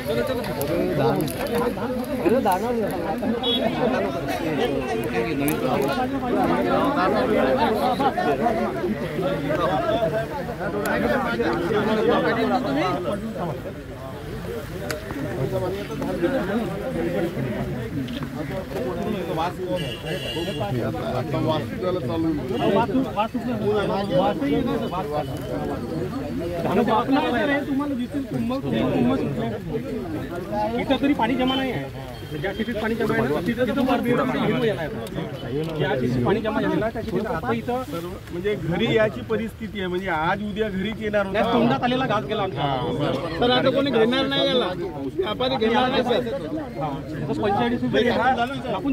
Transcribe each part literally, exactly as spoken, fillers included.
इथं तरी पाणी जमा नाही आहे. ज्या ठिकाणी पाणी जमा आहे ना तिथं तिथं ज्या ठिकाणी पाणी जमा झालेलं आहे त्या ठिकाणी आता इथं म्हणजे घरी याची परिस्थिती आहे. म्हणजे आज उद्या घरीच येणार होता. तोंडात आलेला घास गेला आमचा. तर आता कोणी घेणार नाही याला. आपण घेणार नाही सर. पंचेचाळीस रुपये आपण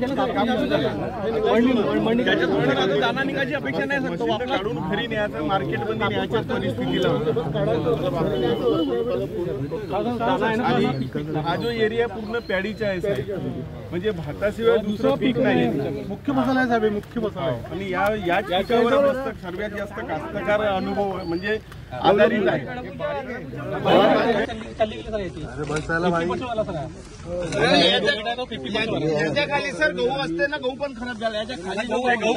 त्याच्यात दाना निघायची अपेक्षा नाही सर. तो काढून घरी न्यायचं मार्केटमध्ये न्यायच्या परिस्थितीला हा जो एरिया पूर्ण पॅडीचा आहे साहेब. म्हणजे भाताशिवाय दुसरं पीक नाही. मुख्य मसाला आहे साहेब. मुख्य मसाला आहे. आणि या याच पिकावर सर्वात जास्त कास्तकार अनुभव म्हणजे आधारित आहे. याच्याखाली सर गहू असते ना. गहू पण खराब झाला. याच्या खाली गहू आहे.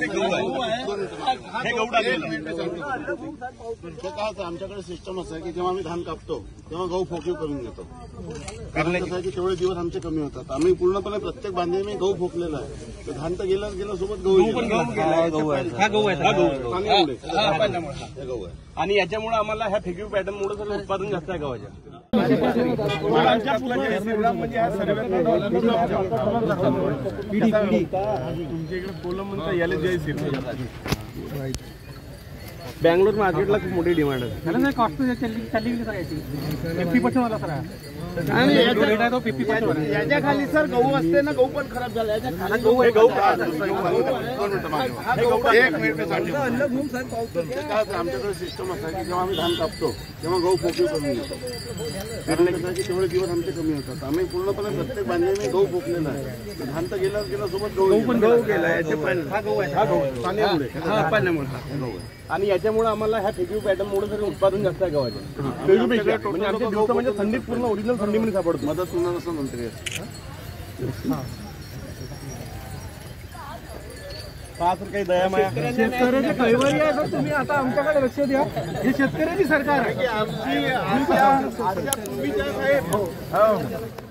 आमच्याकडे सिस्टम असं आहे की जेव्हा आम्ही धान कापतो तेव्हा गहू फोकीव करून घेतो. कारण कसं आहे की तेवढे दिवस आमचे कमी होतात. आम्ही पूर्णपणे प्रत्येक बांधे मी गहू फोकलेला आहे. तर धान तर गेलं गेलं सोबत गहू पण गहू आहे. हा गहू आहे. आणि याच्यामुळे आम्हाला ह्या फेक्यू पॅटर्न मुळे सर उत्पादन जास्त आहे गव्हाच्या. म्हणजे हा सर्वात तुमच्या इकडे कोलम म्हणता याला जय श्री. बँगलोर मार्केटला खूप मोठी डिमांड आहे. कॉस्ट चालली गेली सर. फिफ्टी पर्सेंट वाला सर. याच्या खाली सर गहू असते ना. गहू पण खराब झाला. याच्या खाली गहू आहे. आमच्याकडे सिस्टम असं आहे की जेव्हा आम्ही धान कापतो तेव्हा गहू फोकीव करून घेतो. कारण कसं आहे की तेवढे दिवस आमचे कमी होतात. आम्ही पूर्णपणे प्रत्येक बांधे मी गहू फोकलेला आहे. धान तर गेला गेला सोबत गहू पण गहू गेला. हा गहू आहे. हा गहू पाण्यामुळे पाण्यामुळे. आणि याच्यामुळे आम्हाला ह्या फेक्यू पॅटर्न मुळे सर उत्पादन जास्त आहे गव्हाचे. म्हणजे आमच्या दिवसा म्हणजे थंडीत पूर्ण ओरिजिनल थंडीमध्ये सापडतो. मदत होणार असं मंत्री काही दयामाया शेतकऱ्याचे कैवारी आहे सर. तुम्ही आता आमच्याकडे लक्ष द्या. हे शेतकऱ्याची सरकार आहे. आमची आमच्या पूर्वीच्या साहेब